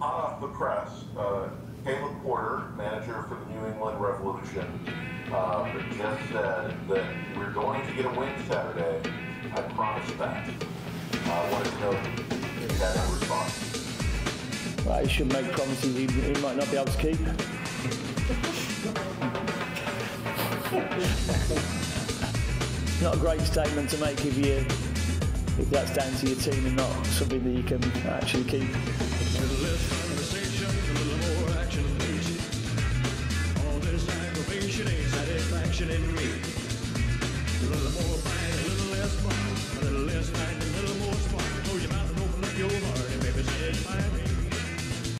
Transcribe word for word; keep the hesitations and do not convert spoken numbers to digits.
hot off the press, uh, Caleb Porter, manager for the New England Revolution, uh, just said that we're going to get a win Saturday. I promise that. I uh, wanted to know if you had any response. Well, he should make promises he, he might not be able to keep. Not a great statement to make if you if that's down to your team and not something that you can actually keep. A little less conversation, a little more action, please. All this aggravation ain't satisfaction in me.